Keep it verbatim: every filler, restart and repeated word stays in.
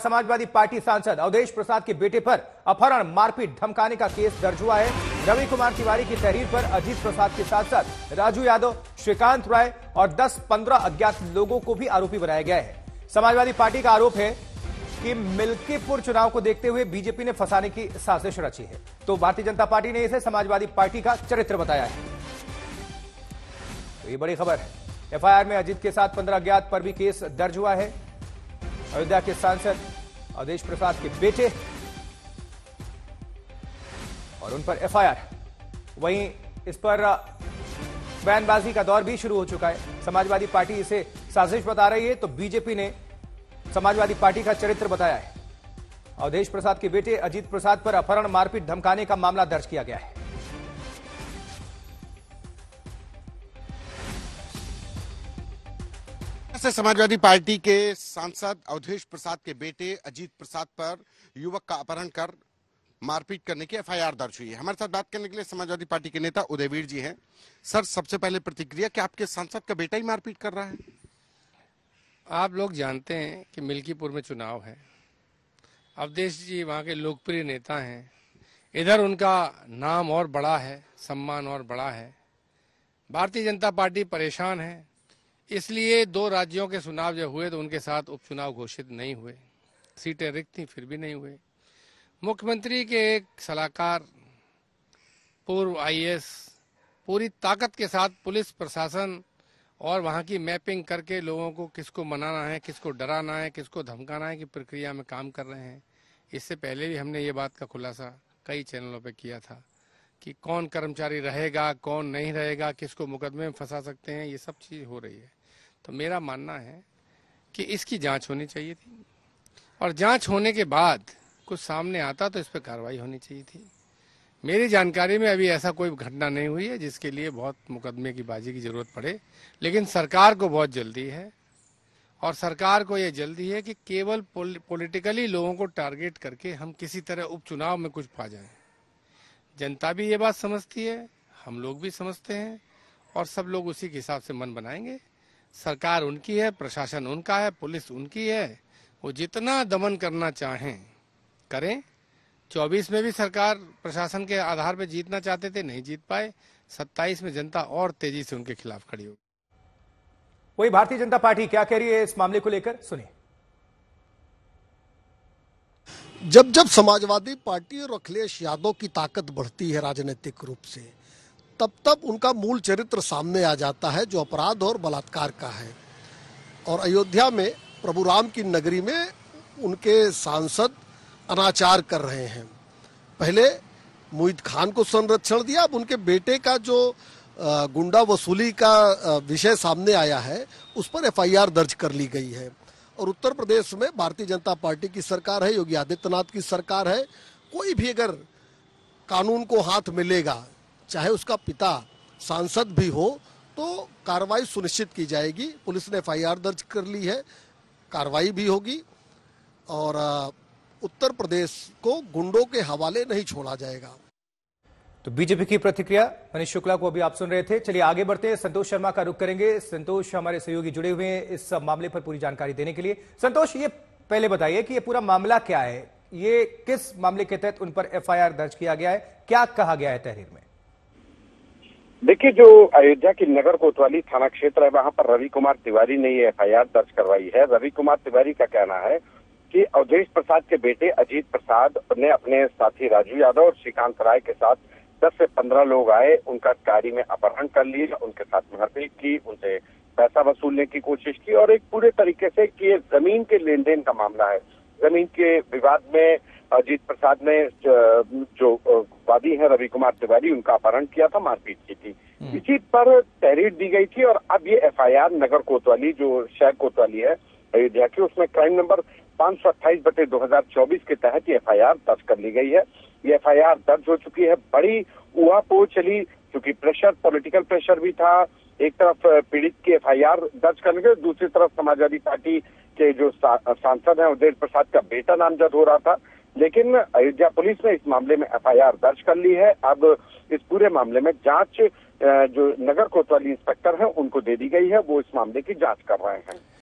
Samajwadi party सांसद अवधेश प्रसाद के बेटे पर अपहरण, मारपीट, धमकाने का केस दर्ज हुआ है। रवि कुमार तिवारी की तहरीर पर अजीत प्रसाद के साथ साथ राजू यादव, श्रीकांत राय और दस पंद्रह अज्ञात लोगों को भी आरोपी बनाया गया है। समाजवादी पार्टी का आरोप है कि मिल्कीपुर चुनाव को देखते हुए बीजेपी ने फंसाने की साजिश रची है, तो भारतीय जनता पार्टी ने इसे समाजवादी पार्टी का चरित्र बताया है। तो ये बड़ी खबर है। एफआईआर में अजीत के साथ पंद्रह अज्ञात पर भी केस दर्ज हुआ है। अयोध्या के सांसद अवधेश प्रसाद के बेटे और उन पर एफआईआर। वहीं इस पर बयानबाजी का दौर भी शुरू हो चुका है। समाजवादी पार्टी इसे साजिश बता रही है, तो बीजेपी ने समाजवादी पार्टी का चरित्र बताया है। अवधेश प्रसाद के बेटे अजीत प्रसाद पर अपहरण, मारपीट, धमकाने का मामला दर्ज किया गया है। से समाजवादी पार्टी के सांसद अवधेश प्रसाद के बेटे अजीत प्रसाद पर युवक का अपहरण कर मारपीट करने की एफआईआर दर्ज हुई है। हमारे साथ बात करने के लिए समाजवादी पार्टी के नेता उदयवीर जी हैं। सर, सबसे पहले प्रतिक्रिया, कि आपके सांसद का बेटा ही मारपीट कर रहा है? आप लोग जानते हैं कि मिल्कीपुर में चुनाव है। अवधेश जी वहाँ के लोकप्रिय नेता हैं। इधर उनका नाम और बड़ा है, सम्मान और बड़ा है। भारतीय जनता पार्टी परेशान है, इसलिए दो राज्यों के चुनाव जब हुए तो उनके साथ उपचुनाव घोषित नहीं हुए। सीटें रिक्त थी, फिर भी नहीं हुए। मुख्यमंत्री के एक सलाहकार, पूर्व आईएएस, पूरी ताकत के साथ पुलिस प्रशासन और वहां की मैपिंग करके लोगों को किसको मनाना है, किसको डराना है, किसको धमकाना है की प्रक्रिया में काम कर रहे हैं। इससे पहले भी हमने ये बात का खुलासा कई चैनलों पे किया था कि कौन कर्मचारी रहेगा, कौन नहीं रहेगा, किसको मुकदमे में फंसा सकते हैं, ये सब चीज़ हो रही है। तो मेरा मानना है कि इसकी जांच होनी चाहिए थी और जांच होने के बाद कुछ सामने आता तो इस पर कार्रवाई होनी चाहिए थी। मेरी जानकारी में अभी ऐसा कोई घटना नहीं हुई है जिसके लिए बहुत मुकदमे की बाजी की जरूरत पड़े, लेकिन सरकार को बहुत जल्दी है और सरकार को ये जल्दी है कि केवल पॉलिटिकली लोगों को टारगेट करके हम किसी तरह उपचुनाव में कुछ पा जाएं। जनता भी ये बात समझती है, हम लोग भी समझते हैं और सब लोग उसी के हिसाब से मन बनाएंगे। सरकार उनकी है, प्रशासन उनका है, पुलिस उनकी है, वो जितना दमन करना चाहें करें। चौबीस में भी सरकार प्रशासन के आधार पर जीतना चाहते थे, नहीं जीत पाए। सत्ताईस में जनता और तेजी से उनके खिलाफ खड़ी होगी। वही भारतीय जनता पार्टी क्या कह रही है इस मामले को लेकर, सुनिए। जब जब समाजवादी पार्टी और अखिलेश यादव की ताकत बढ़ती है राजनीतिक रूप से, तब तब उनका मूल चरित्र सामने आ जाता है, जो अपराध और बलात्कार का है। और अयोध्या में प्रभु राम की नगरी में उनके सांसद अनाचार कर रहे हैं। पहले मुईद खान को संरक्षण दिया, अब उनके बेटे का जो गुंडा वसूली का विषय सामने आया है उस पर एफआईआर दर्ज कर ली गई है। और उत्तर प्रदेश में भारतीय जनता पार्टी की सरकार है, योगी आदित्यनाथ की सरकार है। कोई भी अगर कानून को हाथ मिलेगा, चाहे उसका पिता सांसद भी हो, तो कार्रवाई सुनिश्चित की जाएगी। पुलिस ने एफआईआर दर्ज कर ली है, कार्रवाई भी होगी और उत्तर प्रदेश को गुंडों के हवाले नहीं छोड़ा जाएगा। तो बीजेपी की प्रतिक्रिया मनीष शुक्ला को अभी आप सुन रहे थे। चलिए आगे बढ़ते हैं, संतोष शर्मा का रुख करेंगे। संतोष, हमारे सहयोगी जुड़े हुए हैं इस मामले पर पूरी जानकारी देने के लिए। संतोष, ये पहले बताइए कि ये पूरा मामला क्या है, ये किस मामले के तहत उन पर एफआईआर दर्ज किया गया है, क्या कहा गया है तहरीर में? देखिए, जो अयोध्या की नगर कोतवाली थाना क्षेत्र है, वहां पर रवि कुमार तिवारी ने ये एफआईआर दर्ज करवाई है। रवि कुमार तिवारी का कहना है कि अवधेश प्रसाद के बेटे अजीत प्रसाद ने अपने साथी राजू यादव और श्रीकांत राय के साथ दस से पंद्रह लोग आए, उनका गाड़ी में अपहरण कर लिया, उनके साथ मारपीट की, उनसे पैसा वसूलने की कोशिश की और एक पूरे तरीके से कि ये जमीन के लेन देन का मामला है। जमीन के विवाद में अजीत प्रसाद ने जो वादी है रवि कुमार तिवारी, उनका अपहरण किया था, मारपीट की थी। इसी पर तहरीर दी गई थी और अब ये एफआईआर नगर कोतवाली, जो शहर कोतवाली है अयोध्या की, उसमें क्राइम नंबर पांच सौ अट्ठाईस बटे दो हजार चौबीस के तहत ये एफआईआर दर्ज कर ली गई है। ये एफआईआर दर्ज हो चुकी है। बड़ी उहापोह चली, क्योंकि प्रेशर, पॉलिटिकल प्रेशर भी था। एक तरफ पीड़ित की एफआईआर दर्ज करने के, दूसरी तरफ समाजवादी पार्टी के जो सांसद हैं अवधेश प्रसाद का बेटा नामजद हो रहा था। लेकिन अयोध्या पुलिस ने इस मामले में एफआईआर दर्ज कर ली है। अब इस पूरे मामले में जांच जो नगर कोतवाली इंस्पेक्टर हैं उनको दे दी गई है, वो इस मामले की जांच कर रहे हैं।